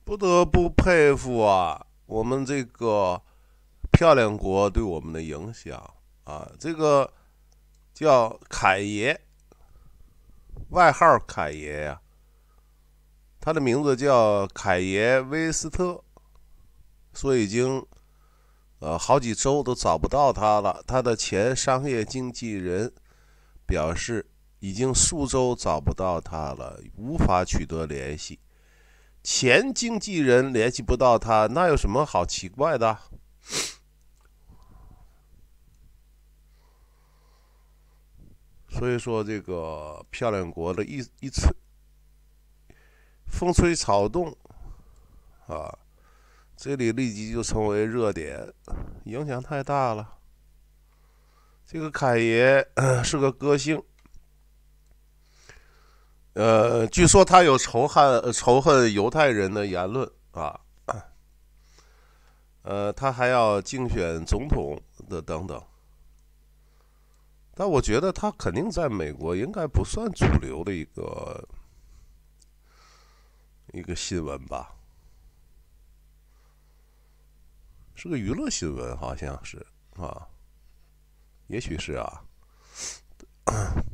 不得不佩服啊，我们这个漂亮国对我们的影响啊。这个叫凯爷，外号凯爷呀、他的名字叫凯爷威斯特，说已经好几周都找不到他了。他的前商业经纪人表示，已经数周找不到他了，无法取得联系。前经纪人联系不到他，那有什么好奇怪的？所以说，这个漂亮国的一吹风吹草动啊，这里立即就成为热点，影响太大了。这个凯爷是个歌星，据说他有仇恨犹太人的言论啊，他还要竞选总统的等等。但我觉得他肯定在美国应该不算主流的一个新闻吧，是个娱乐新闻，好像是啊，也许是啊。